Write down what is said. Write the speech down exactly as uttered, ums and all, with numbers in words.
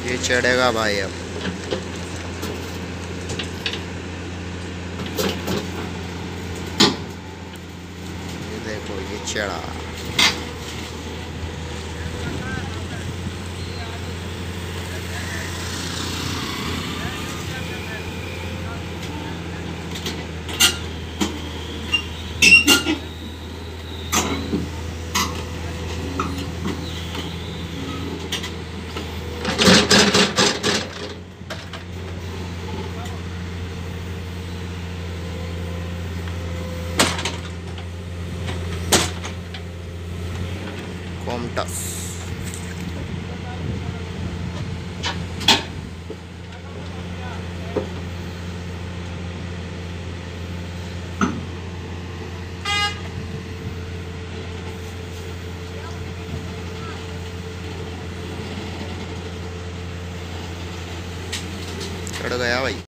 ये चढ़ेगा भाई अब। ये देखो ये चढ़ा। कोमटस। चढ़ गया भाई।